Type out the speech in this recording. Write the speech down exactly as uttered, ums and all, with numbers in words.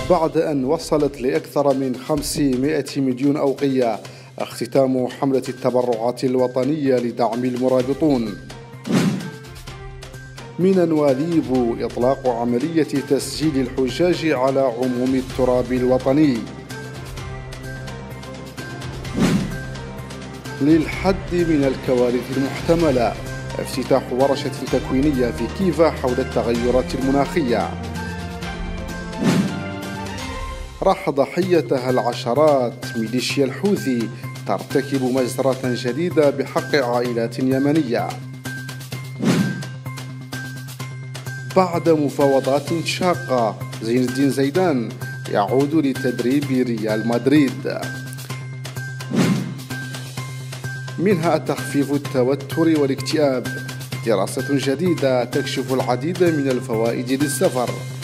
بعد أن وصلت لأكثر من خمسمائة مليون أوقية، اختتام حملة التبرعات الوطنية لدعم المرابطون. من نواليب إطلاق عملية تسجيل الحجاج على عموم التراب الوطني. للحد من الكوارث المحتملة، افتتاح ورشة تكوينية في كيفا حول التغيرات المناخية. راح ضحيتها العشرات، ميليشيا الحوثي ترتكب مجزرة جديدة بحق عائلات يمنية. بعد مفاوضات شاقة، زين الدين زيدان يعود لتدريب ريال مدريد. منها تخفيف التوتر والاكتئاب، دراسة جديدة تكشف العديد من الفوائد للسفر.